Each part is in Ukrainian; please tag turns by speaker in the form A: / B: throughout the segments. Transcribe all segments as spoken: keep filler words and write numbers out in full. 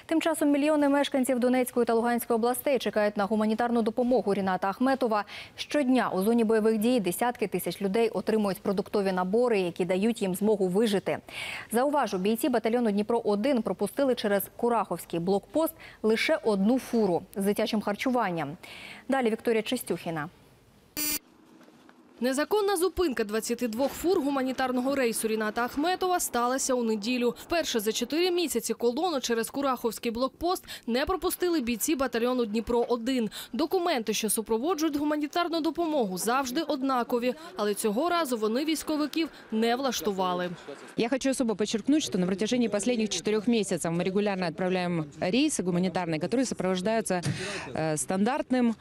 A: Тим часом мільйони мешканців Донецької та Луганської областей чекають на гуманітарну допомогу Ріната Ахметова. Щодня у зоні бойових дій десятки тисяч людей отримують продуктові набори, які дають їм змогу вижити. Зауважу, бійці батальйону Дніпро один пропустили через Кураховський блокпост лише одну фуру з дитячим харчуванням. Далі Вікторія Чистюхіна.
B: Незаконна зупинка двадцяти двох фур гуманітарного рейсу Ріната Ахметова сталася у неділю. Вперше за чотири місяці колону через Кураховський блокпост не пропустили бійці батальйону Дніпро один. Документи, що супроводжують гуманітарну допомогу, завжди однакові. Але цього разу вони військовиків не влаштували.
C: Я хочу особо подчеркнуть, что на протяжении последних четырех месяцев мы регулярно отправляем рейсы гуманитарные, которые сопровождаются стандартным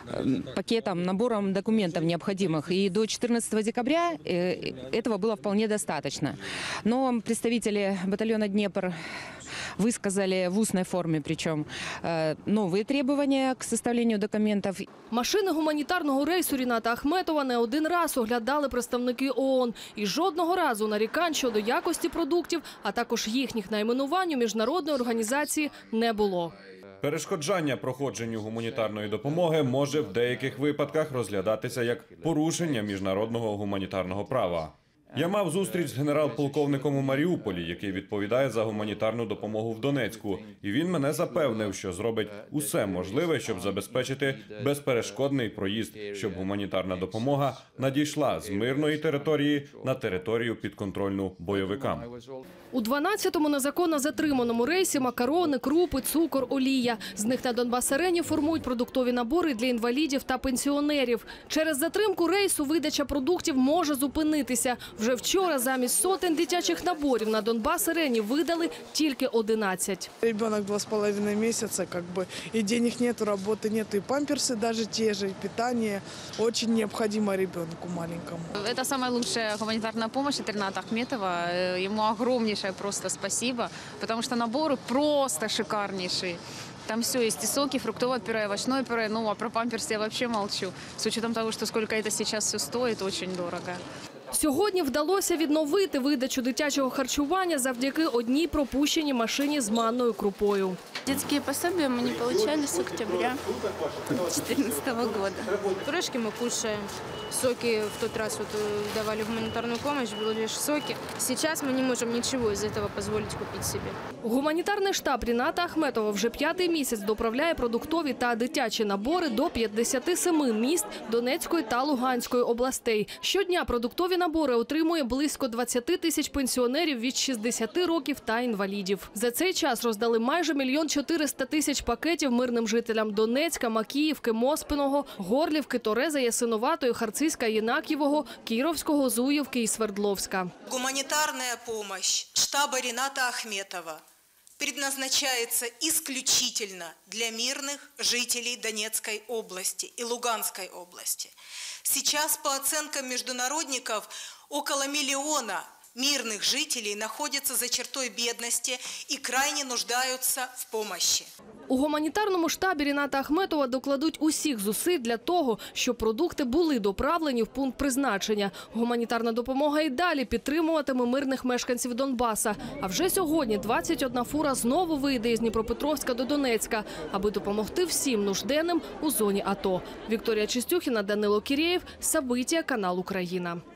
C: пакетом, набором документов необходимых. И до четырнадцатого декабря этого было вполне достаточно. Но представители батальона «Днепр» высказали в устной форме, причем новые требования к составлению документов.
B: Машини гуманітарного рейсу Ріната Ахметова не один раз оглядали представники ООН. І жодного разу нарікань щодо якості продуктів, а також їхніх найменувань у міжнародної організації не було.
D: Перешкоджання проходженню гуманітарної допомоги може в деяких випадках розглядатися як порушення міжнародного гуманітарного права. Я мав зустріч з генерал-полковником у Маріуполі, який відповідає за гуманітарну допомогу в Донецьку. І він мене запевнив, що зробить усе можливе, щоб забезпечити безперешкодний проїзд, щоб гуманітарна допомога надійшла з мирної території на територію підконтрольну бойовикам.
B: У дванадцятому незаконно затриманому рейсі макарони, крупи, цукор, олія. З них на Донбас-арені формують продуктові набори для інвалідів та пенсіонерів. Через затримку рейсу видача продуктів може зупинитися. Вже вчора замість сотень дитячих наборів на Донбас-арені видали тільки одинадцять.
E: Ребенок два с половиной месяца, как бы, и денег нету, работы нету, и памперсы даже те же, и питание очень необходимо ребенку маленькому.
F: Это самая лучшая гуманитарная помощь от Рината Ахметова. Ему огромнейшее просто спасибо, потому что наборы просто шикарнейшие. Там все есть, и соки, фруктовое пюре, овощное пюре, ну а про памперсы я вообще молчу. С учетом того, что сколько это сейчас все стоит, очень дорого.
B: Сьогодні вдалося відновити видачу дитячого харчування завдяки одній пропущеній машині з манною крупою.
G: Детские пособия мы не получали с октября две тысячи четырнадцатого года.
H: Пюрешки мы кушаем. Соки в тот раз вот давали гуманитарную помощь, были лишь соки. Сейчас мы не можем ничего из этого позволить купить себе.
B: Гуманітарний штаб Ріната Ахметова вже п'ятий місяць доправляє продуктові та дитячі набори до п'ятдесяти семи міст Донецької та Луганської областей. Щодня продуктові набори отримує близько двадцяти тисяч пенсіонерів від шістдесяти років та інвалідів. За цей час роздали майже мільйон чотириста тисяч пакетів мирним жителям Донецька, Макіївки, Моспиного, Горлівки, Тореза, Ясиноватої, Харциська, Єнакієвого, Кіровського, Зуївки і Свердловська.
I: Гуманитарная помощь штаба Рината Ахметова предназначается исключительно для мирных жителей Донецкой области и Луганской области. Сейчас, по оценкам международников, около миллиона мирных жителей находятся за чертой бедности и крайне нуждаются в помощи.
B: У гуманітарному штабі Ріната Ахметова докладуть усіх зусиль для того, щоб продукти були доправлені в пункт призначення. Гуманітарна допомога і далі підтримуватиме мирних мешканців Донбаса. А вже сьогодні двадцять одна фура знову вийде із Дніпропетровська до Донецька, аби допомогти всім нужденним у зоні АТО. Вікторія Чистюхіна, Данило Кірєєв, Сабиття, канал Україна.